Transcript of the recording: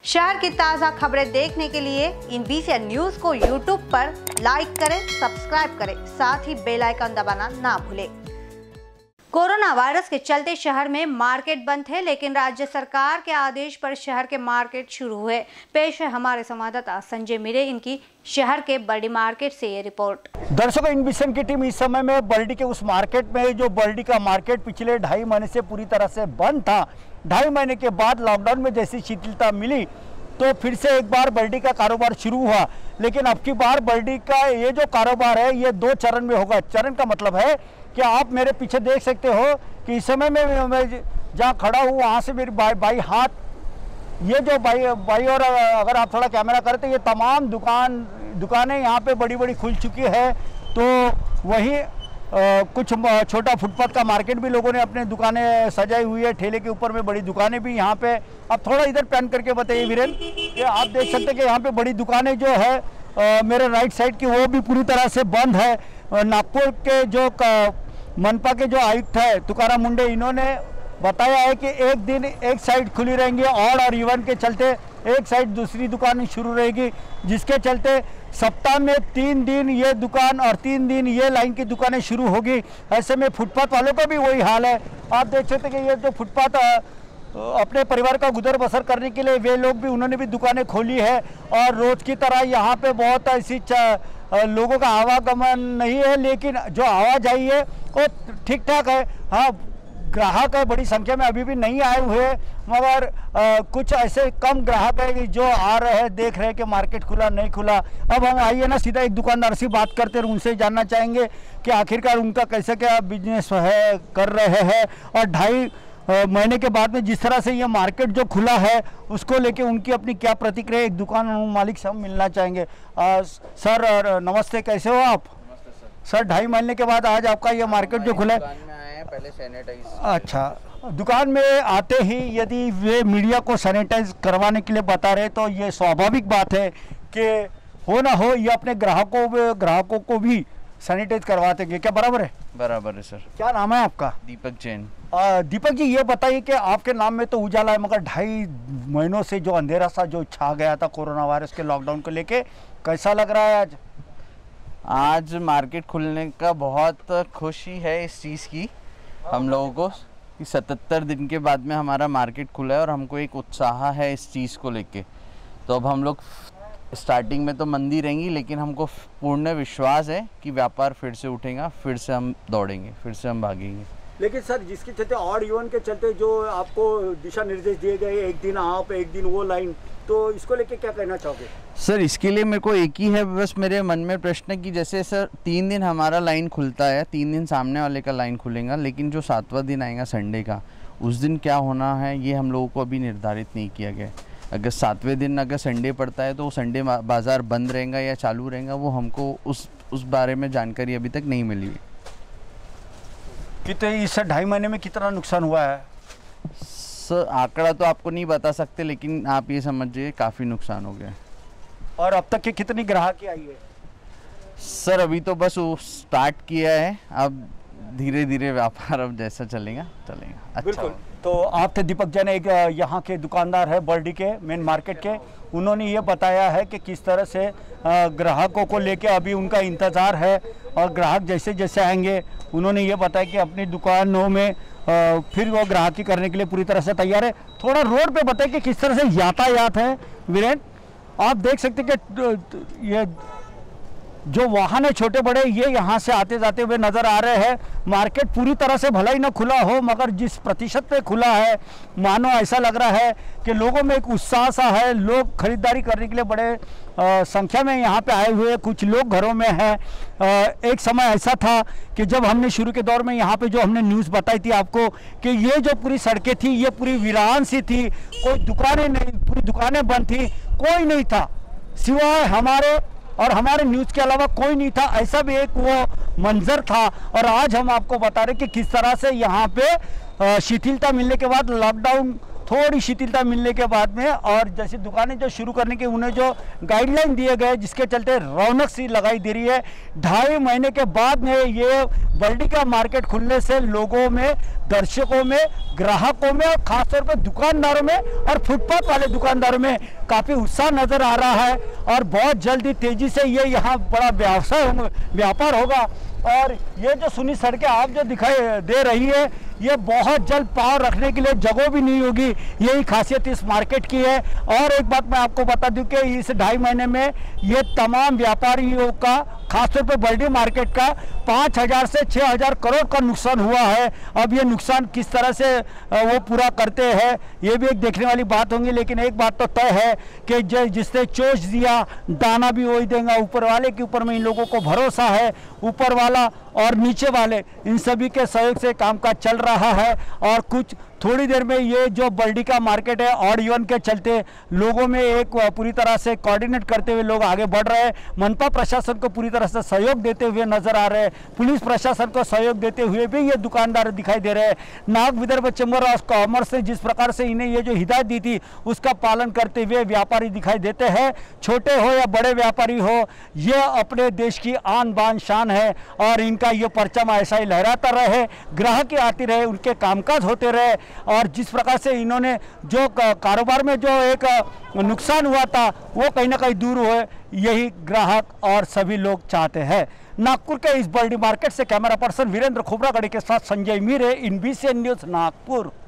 शहर की ताज़ा खबरें देखने के लिए इन VCN न्यूज़ को YouTube पर लाइक करें, सब्सक्राइब करें, साथ ही बेल आइकन दबाना ना भूलें। कोरोना वायरस के चलते शहर में मार्केट बंद थे, लेकिन राज्य सरकार के आदेश पर शहर के मार्केट शुरू हुए। पेश है हमारे संवाददाता संजय मिरे इनकी शहर के बर्डी मार्केट से ये रिपोर्ट। दर्शकों, इन VCN की टीम इस समय में बर्डी के उस मार्केट में, जो बर्डी का मार्केट पिछले 2.5 महीने से पूरी तरह से बंद था। 2.5 महीने के बाद लॉकडाउन में जैसी शिथिलता मिली तो फिर से एक बार बर्डी का कारोबार शुरू हुआ। लेकिन अब की बार बर्डी का ये जो कारोबार है ये 2 चरण में होगा। चरण का मतलब है कि आप मेरे पीछे देख सकते हो कि इस समय में मैं जहाँ खड़ा हूँ वहाँ से मेरी बाई हाथ, ये जो बाई और अगर आप थोड़ा कैमरा करें तो ये तमाम दुकानें यहाँ पे बड़ी बड़ी खुल चुकी है। तो वहीं कुछ छोटा फुटपाथ का मार्केट भी लोगों ने अपने दुकानें सजाई हुई है। ठेले के ऊपर में बड़ी दुकानें भी यहाँ पे। अब थोड़ा इधर पैन करके बताइए वीरेन, ये आप देख सकते हैं कि यहाँ पे बड़ी दुकानें जो है मेरे राइट साइड की वो भी पूरी तरह से बंद है। नागपुर के जो मनपा के जो आयुक्त है तुकाराम मुंडे, इन्होंने बताया है कि एक दिन एक साइड खुली रहेंगी और इवन के चलते एक साइड दूसरी दुकान शुरू रहेगी, जिसके चलते सप्ताह में 3 दिन ये दुकान और 3 दिन ये लाइन की दुकानें शुरू होगी। ऐसे में फुटपाथ वालों का भी वही हाल है। आप देख सकते हैं कि ये जो फुटपाथ अपने परिवार का गुजर बसर करने के लिए वे लोग भी, उन्होंने भी दुकानें खोली है। और रोज़ की तरह यहाँ पे बहुत ऐसी लोगों का आवागमन नहीं है, लेकिन जो आवाजाही है वो ठीक ठाक है। हाँ, ग्राहक है बड़ी संख्या में अभी भी नहीं आए हुए, मगर कुछ ऐसे कम ग्राहक है जो आ रहे हैं, देख रहे हैं कि मार्केट खुला नहीं खुला। अब हम आइए ना सीधा एक दुकानदार से बात करते हैं, उनसे जानना चाहेंगे कि आखिरकार उनका कैसे क्या बिजनेस है कर रहे हैं और 2.5 महीने के बाद में जिस तरह से ये मार्केट जो खुला है उसको लेके उनकी अपनी क्या प्रतिक्रिया। एक दुकान मालिक से हम मिलना चाहेंगे। सर नमस्ते, कैसे हो आप? नमस्ते सर। 2.5 महीने के बाद आज आपका ये मार्केट जो खुला है, पहले सैनिटाइज। अच्छा, दुकान में आते ही यदि वे मीडिया को सैनिटाइज करवाने के लिए बता रहे तो ये स्वाभाविक बात है कि हो ना हो ये अपने ग्राहकों को भी सैनिटाइज करवाते हैं, क्या बराबर है? बराबर है सर। क्या नाम है आपका? दीपक जैन। दीपक जी, ये बताइए कि आपके नाम में तो उजाला है, मगर 2.5 महीनों से जो अंधेरा सा जो छा गया था कोरोना वायरस के लॉकडाउन को लेके, कैसा लग रहा है आज? आज मार्केट खुलने का बहुत खुशी है इस चीज़ की हम लोगों को कि 77 दिन के बाद में हमारा मार्केट खुला है और हमको एक उत्साह है इस चीज़ को लेके। तो अब हम लोग स्टार्टिंग में तो मंदी रहेंगी, लेकिन हमको पूर्ण विश्वास है कि व्यापार फिर से उठेगा, फिर से हम दौड़ेंगे, फिर से हम भागेंगे। लेकिन सर, जिसके चलते और इवन के चलते जो आपको दिशा निर्देश दिए गए, एक दिन आप एक दिन वो लाइन, तो इसको लेके क्या कहना चाहोगे? सर, इसके लिए मेरे को एक ही है बस मेरे मन में प्रश्न कि जैसे सर 3 दिन हमारा लाइन खुलता है, 3 दिन सामने वाले का लाइन खुलेगा, लेकिन जो 7वां दिन आएगा संडे का, उस दिन क्या होना है ये हम लोगों को अभी निर्धारित नहीं किया गया। अगर 7वें दिन अगर संडे पड़ता है तो संडे बाज़ार बंद रहेगा या चालू रहेगा, वो हमको उस बारे में जानकारी अभी तक नहीं मिली हुई। कितने इस 2.5 महीने में कितना नुकसान हुआ है? सर, आंकड़ा तो आपको नहीं बता सकते, लेकिन आप ये समझिए काफ़ी नुकसान हो गया। और अब तक के कितनी ग्राहकी आई है? सर, अभी तो बस वो स्टार्ट किया है, अब धीरे धीरे व्यापार अब जैसा चलेगा। बिल्कुल। तो आप थे दीपक जैन, एक यहाँ के दुकानदार है बर्डी के मेन मार्केट के। उन्होंने ये बताया है कि किस तरह से ग्राहकों को लेके अभी उनका इंतज़ार है और ग्राहक जैसे जैसे आएंगे, उन्होंने ये बताया कि अपनी दुकानों में फिर वो ग्राहकी करने के लिए पूरी तरह से तैयार है। थोड़ा रोड पे बताइए कि किस तरह से यातायात है वीरेन। आप देख सकते कि ये जो वाहन है छोटे बड़े, ये यहाँ से आते जाते हुए नज़र आ रहे हैं। मार्केट पूरी तरह से भला ही न खुला हो, मगर जिस प्रतिशत पे खुला है, मानो ऐसा लग रहा है कि लोगों में एक उत्साह सा है। लोग खरीदारी करने के लिए बड़े संख्या में यहाँ पे आए हुए, कुछ लोग घरों में हैं। एक समय ऐसा था कि जब हमने शुरू के दौर में यहाँ पे जो हमने न्यूज़ बताई थी आपको कि ये जो पूरी सड़कें थी ये पूरी वीरान सी थी, कोई दुकानें नहीं, पूरी दुकानें बंद थी, कोई नहीं था सिवाय हमारे न्यूज़ के अलावा कोई नहीं था। ऐसा भी एक वो मंजर था। और आज हम आपको बता रहे कि किस तरह से यहाँ पे शिथिलता मिलने के बाद लॉकडाउन थोड़ी शिथिलता मिलने के बाद में, और जैसे दुकानें जो शुरू करने के उन्हें जो गाइडलाइन दिए गए जिसके चलते रौनक सी लगाई दे रही है। 2.5 महीने के बाद में ये बर्डी का मार्केट खुलने से लोगों में, दर्शकों में, ग्राहकों में और खासतौर पर दुकानदारों में और फुटपाथ वाले दुकानदारों में काफ़ी उत्साह नज़र आ रहा है और बहुत जल्दी तेज़ी से ये यहाँ बड़ा व्यापार होगा। और ये जो सुनी सड़कें आप जो दिखाई दे रही है, ये बहुत जल्द पाँव रखने के लिए जगह भी नहीं होगी, यही खासियत इस मार्केट की है। और एक बात मैं आपको बता दूं कि इस 2.5 महीने में ये तमाम व्यापारियों का, खासतौर पर बर्डी मार्केट का 5,000 से 6,000 करोड़ का नुकसान हुआ है। अब ये नुकसान किस तरह से वो पूरा करते हैं ये भी एक देखने वाली बात होंगी। लेकिन एक बात तो तय है कि जिसने चोच दिया दाना भी वही देगा। ऊपर वाले के ऊपर में इन लोगों को भरोसा है, ऊपर वाला और नीचे वाले इन सभी के सहयोग से कामकाज चल रहा है। और कुछ थोड़ी देर में ये जो बर्डी का मार्केट है ऑड इवन के चलते लोगों में एक पूरी तरह से कोऑर्डिनेट करते हुए लोग आगे बढ़ रहे हैं। मनपा प्रशासन को पूरी तरह से सहयोग देते हुए नजर आ रहे हैं, पुलिस प्रशासन को सहयोग देते हुए भी ये दुकानदार दिखाई दे रहे हैं। Nag Vidarbha chamber of commerce ने जिस प्रकार से इन्हें ये जो हिदायत दी थी उसका पालन करते हुए व्यापारी दिखाई देते हैं। छोटे हो या बड़े व्यापारी हो, ये अपने देश की आन बान शान है और इनका ये परचम ऐसा ही लहराता रहे, ग्राहक आती रहे, उनके कामकाज होते रहे। और जिस प्रकार से इन्होंने जो कारोबार में जो एक नुकसान हुआ था वो कहीं ना कहीं दूर हुए, यही ग्राहक और सभी लोग चाहते हैं। नागपुर के इस बर्डी मार्केट से कैमरा पर्सन वीरेंद्र खोबरागढ़ी के साथ संजय मीरे, INBCN न्यूज़ नागपुर।